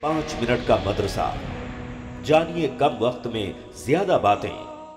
5 minute का मदरसा, जानिए कम वक्त में ज्यादा बातें।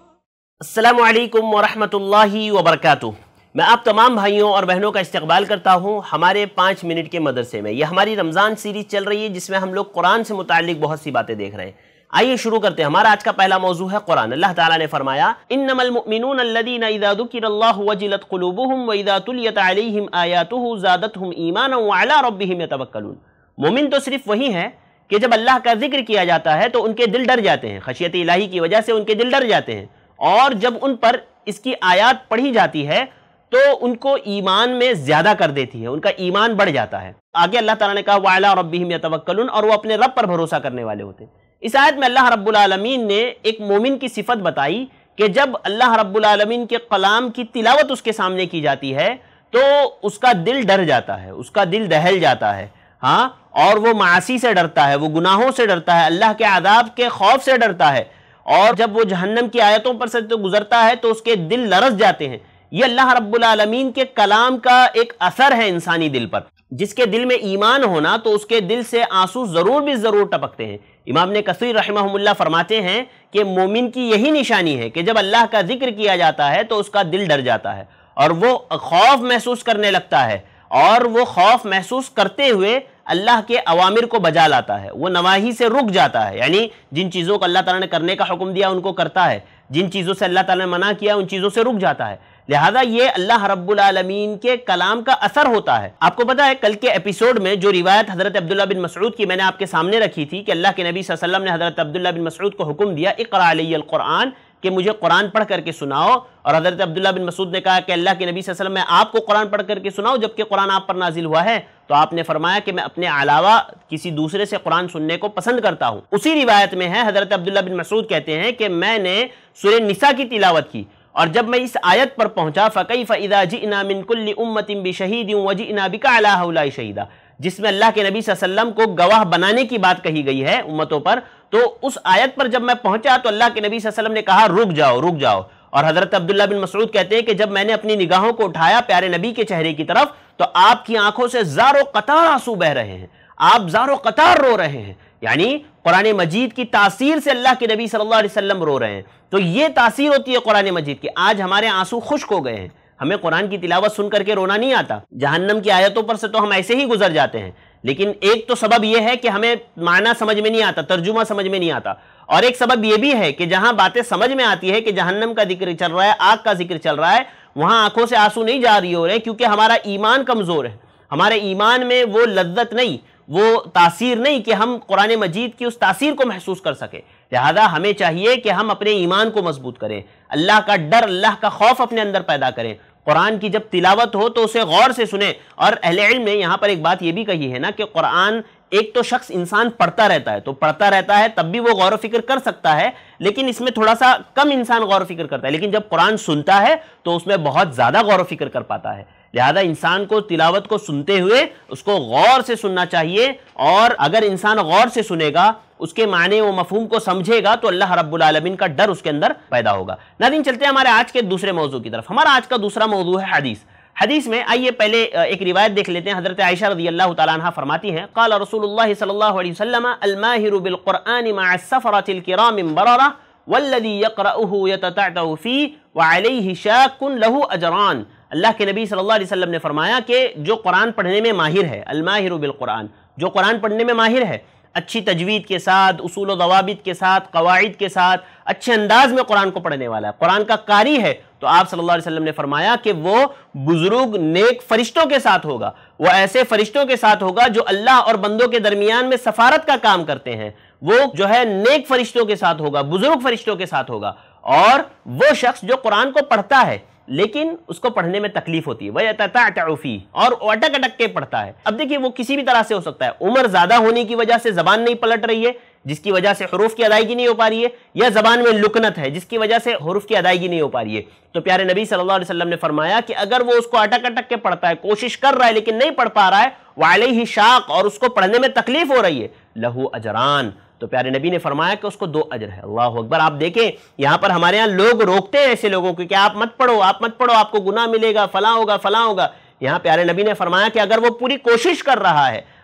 अस्सलामु अलैकुम वरहमतुल्लाहि वबरकातुह। मैं आप तमाम भाइयों और बहनों का इस्तकबाल करता हूँ हमारे 5 मिनट के मदरसे में। यह हमारी रमज़ान सीरीज़ चल रही है जिसमें हम लोग कुरान से मुताल्लिक बहुत सी बातें देख रहे हैं। आइए शुरू करते हैं। हमारा आज का पहला मौजू है कुरान। अल्लाह ताला ने फरमाया, इन्नमल मुमिनून अल्लज़ीना इज़ा ज़ुकिरल्लाहु वजिलत क़ुलूबुहुम व इज़ा तुलियत अलैहिम आयातुहु ज़ादतहुम ईमानन व अला रब्बिहिम यतवक्कलून। मोमिन तो सिर्फ वही है कि जब अल्लाह का जिक्र किया जाता है तो उनके दिल डर जाते हैं, खशियत इलाही की वजह से उनके दिल डर जाते हैं, और जब उन पर इसकी आयत पढ़ी जाती है तो उनको ईमान में ज़्यादा कर देती है, उनका ईमान बढ़ जाता है। आगे अल्लाह ताला ने कहा व अला रब्बिहिम यतवक्कलून, और वो अपने रब पर भरोसा करने वाले होते हैं। इस आयत में अल्लाह रब्बुल आलमीन ने एक मोमिन की सिफत बताई कि जब अल्लाह रब्बुल आलमीन के कलाम की तिलावत उसके सामने की जाती है तो उसका दिल डर जाता है, उसका दिल दहल जाता है, हाँ, और वो मासी से डरता है, वो गुनाहों से डरता है, अल्लाह के आदाब के खौफ से डरता है, और जब वो जहन्नम की आयतों पर से तो गुजरता है तो उसके दिल लरस जाते हैं। ये अल्लाह रब्बुल आलमीन के कलाम का एक असर है इंसानी दिल पर। जिसके दिल में ईमान होना तो उसके दिल से आंसू ज़रूर टपकते हैं। इमाम ने कसीर रहमहुल्लाह फरमाते हैं कि मोमिन की यही निशानी है कि जब अल्लाह का जिक्र किया जाता है तो उसका दिल डर जाता है और वो खौफ महसूस करने लगता है, और वो खौफ महसूस करते हुए अल्लाह के अवामिर को बजा लाता है, वो नवाही से रुक जाता है, यानी जिन चीज़ों को अल्लाह ताला ने करने का हुक्म दिया उनको करता है, जिन चीज़ों से अल्लाह ताला ने मना किया उन चीज़ों से रुक जाता है। लिहाजा ये अल्लाह रब्बुल आलमीन के कलाम का असर होता है। आपको पता है कल के एपिसोड में जो रिवायत हज़रत अब्दुल्ला बिन मसऊद की मैंने आपके सामने रखी थी कि अल्लाह के नबी सल्लल्लाहु अलैहि वसल्लम ने हज़रत अब्दुल्ला बिन मसऊद को हुक्म दिया इक़रा अलैयल क़ुरआन, कि मुझे कुरान पढ़ करके सुनाओ, और हज़रत अब्दुल्ला बिन मसऊद ने कहा कि अल्लाह के नबी सल्लल्लाहु अलैहि वसल्लम मैं आपको कुरान पढ़ करके सुनाऊं जबकि कुरान आप पर नाजिल हुआ है? तो आपने फरमाया कि मैं अपने अलावा किसी दूसरे से कुरान सुनने को पसंद करता हूँ। उसी रिवायत में है हज़रत अब्दुल्ला बिन मसऊद कहते हैं कि मैंने सूरह निसा की तिलावत की, और जब मैं इस आयत पर पहुंचा फ़कैफ़ इज़ा जिअना मिन कुल्लि उम्मतिन बिशहीदिन व जिअना बिका अला हाउलाइ शहीदा, जिसमें अल्लाह के नबी सल्लल्लाहु अलैहि वसल्लम को गवाह बनाने की बात कही गई है उम्मतों पर, तो उस आयत पर जब मैं पहुंचा तो अल्लाह के नबी सल्लल्लाहु अलैहि वसल्लम ने कहा रुक जाओ। और हज़रत अब्दुल्ला बिन मसऊद कहते हैं कि जब मैंने अपनी निगाहों को उठाया प्यारे नबी के चेहरे की तरफ तो आपकी आंखों से ज़ारो कतार आंसू बह रहे हैं, आप ज़ारो कतार रो रहे हैं, यानी कुरान मजीद की तासीर से अल्लाह के नबी सल्लल्लाहु अलैहि वसल्लम रो रहे हैं। तो ये तासीर होती है कुरान मजीद की। आज हमारे आंसू खुश्क हो गए हैं, हमें कुरान की तिलावत सुन करके रोना नहीं आता, जहन्नम की आयतों पर से तो हम ऐसे ही गुजर जाते हैं, लेकिन एक तो सबब यह है कि हमें माना समझ में नहीं आता, तर्जुमा समझ में नहीं आता, और एक सबब यह भी है कि जहां बातें समझ में आती है कि जहन्नम का जिक्र चल रहा है, आग का जिक्र चल रहा है, वहां आंखों से आंसू नहीं जारी हो रहे, क्योंकि हमारा ईमान कमजोर है, हमारे ईमान में वो लज्जत नहीं, वो तासीर नहीं कि हम कुरान मजीद की उस तासीर को महसूस कर सके। लिहाजा हमें चाहिए कि हम अपने ईमान को मजबूत करें, अल्लाह का डर, अल्लाह का खौफ अपने अंदर पैदा करें। कुरान की जब तिलावत हो तो उसे गौर से सुने। और अहले इल्म ने यहाँ पर एक बात ये भी कही है ना कि कुरान एक तो शख्स इंसान पढ़ता रहता है, तो पढ़ता रहता है तब भी वो गौर फिक्र कर सकता है, लेकिन इसमें थोड़ा सा कम इंसान गौर फिक्र करता है, लेकिन जब कुरान सुनता है तो उसमें बहुत ज़्यादा गौर फिक्र कर पाता है। लिहाजा इंसान को तिलावत को सुनते हुए उसको गौर से सुनना चाहिए, और अगर इंसान गौर से सुनेगा, उसके माने व मफहूम को समझेगा तो अल्लाह रब्बुल आलमीन का डर उसके अंदर पैदा होगा। नाज़रीन, चलते हैं हमारे आज के दूसरे मौजू की तरफ। हमारा आज का दूसरा मौजू है हदीस। हदीस में आइए पहले एक रिवायत देख लेते हैं। हज़रत आयशा रज़ियल्लाहु तआला अन्हा फरमाती हैं, क़ाल रसूलुल्लाह सल्लल्लाहु अलैहि वसल्लम अल-माहिरु बिल क़ुरआन मअ सफ़रतिल किरामिल बररा वल्लज़ी यक़रअहु यततअतअ फ़ीहि व अलैहि शाक़्क़ुन लहु अजरान। अल्लाह के नबी सल्लल्लाहु अलैहि वसल्लम ने फरमाया कि जो कुरान पढ़ने में माहिर है, अल-माहिरु बिल क़ुरआन, जो कुरान पढ़ने में माहिर है, अच्छी तजवीद के साथ, उसूल व दवाबित के साथ, कवाइद के साथ, अच्छे अंदाज में कुरान को पढ़ने वाला है, कुरान का कारी है, तो आप सल्लल्लाहु अलैहि वसल्लम ने फरमाया कि वो बुजुर्ग नेक फरिश्तों के साथ होगा, वो ऐसे फरिश्तों के साथ होगा जो अल्लाह और बंदों के दरमियान में सफारत का काम करते हैं, वो जो है नेक फरिश्तों के साथ होगा, बुजुर्ग फरिश्तों के साथ होगा। और वो शख्स जो कुरान को पढ़ता है लेकिन उसको पढ़ने में तकलीफ होती है, वह यततअतअ फ़ीहि, और अटक अटक के पढ़ता है। अब देखिए वो किसी भी तरह से हो सकता है, उम्र ज्यादा होने की वजह से जबान नहीं पलट रही है जिसकी वजह से हुरूफ की अदायगी नहीं हो पा रही है, या जबान में लुकनत है जिसकी वजह से हुरूफ की अदायगी नहीं हो पा रही है। तो प्यारे नबी सल्लल्लाहु अलैहि वसल्लम ने फरमाया कि अगर वो उसको अटक अटक के पढ़ता है, कोशिश कर रहा है लेकिन नहीं पढ़ पा रहा है, व अलैहि शाक़, और उसको पढ़ने में तकलीफ हो रही है, लहू अजरान, तो प्यारे नबी ने फरमाया कि उसको 2 अजर है। अल्लाह अकबर। आप देखें यहाँ पर हमारे यहाँ लोग रोकते हैं ऐसे लोगों को कि आप मत पढ़ो, आप मत पढ़ो, आपको गुनाह मिलेगा, फलां होगा, फलां होगा। यहाँ प्यारे नबी ने फरमाया कि अगर वो पूरी कोशिश कर रहा है,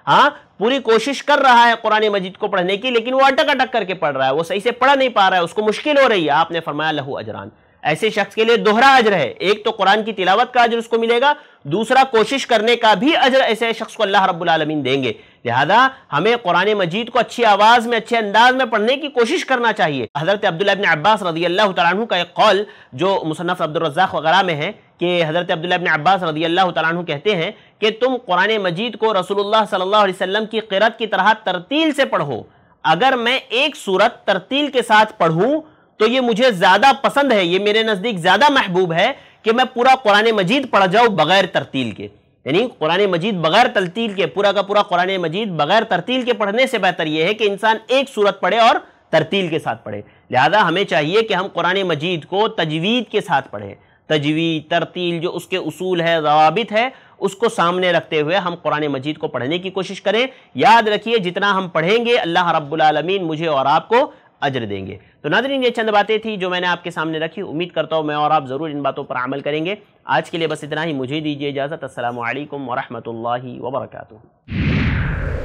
ہاں پوری کوشش کر رہا ہے قرآن مجید کو پڑھنے کی، لیکن وہ اٹک اٹک کر کے پڑھ رہا ہے، وہ صحیح سے پڑھ نہیں پا رہا ہے، اس کو مشکل ہو رہی ہے، آپ نے فرمایا لہو اجران، ایسے شخص کے لیے دوہرا اجر ہے، ایک تو قرآن کی تلاوت کا اجر اس کو ملے گا، دوسرا کوشش کرنے کا بھی اجر ایسے شخص کو اللہ رب العالمین دیں گے۔ لہذا ہمیں قرآن مجید کو اچھی آواز میں، اچھے انداز میں پڑھنے کی کوشش کرنا چاہیے۔ حضرت عبداللہ ابن عباس رضی اللہ تعالیٰ عنہ کا ایک قول جو مصنف عبد الرزاق وغیرہ میں ہے کہ حضرت عبداللہ ابن عباس رضی اللہ تعالیٰ عنہ کہتے ہیں کہ تم قرآن مجید کو رسول اللہ صلی اللہ علیہ وسلم کی قرأت کی طرح ترتیل سے پڑھو، اگر میں ایک سورت ترتیل کے ساتھ پڑھوں تو یہ مجھے زیادہ پسند ہے، یہ میرے نزدیک زیادہ محبوب ہے کہ میں پورا قرآن مجید پڑھ جاؤں بغیر ترتیل کے، یعنی قرآن مجید بغیر ترتیل کے، پورا کا پورا قرآن مجید بغیر ترتیل کے پڑھنے سے بہتر یہ ہے کہ انسان ایک سورت پڑھے اور ترتیل کے ساتھ پڑھے۔ لہذا ہمیں چاہیے کہ ہم قرآن مجید کو تجوید کے ساتھ پڑھیں، تجوید، ترتیل، جو اس کے اصول ہے، ضوابط ہے، اس کو سامنے رکھتے ہوئے ہم قرآن مجید کو پڑھنے کی کوشش کریں۔ یاد رکھیے جتنا ہم پڑھیں گے اللہ رب العالمین مجھے اور آپ کو اجر دیں گے۔ تو ناظرین یہ چند باتیں تھی جو میں نے آپ کے سامنے رکھی، امید کرتا ہوں میں اور آپ ضرور ان باتوں پر عمل کریں گے۔ آج کے لیے بس اتنا ہی، مجھے دیجیے اجازت۔ السلام علیکم ورحمۃ اللہ وبرکاتہ۔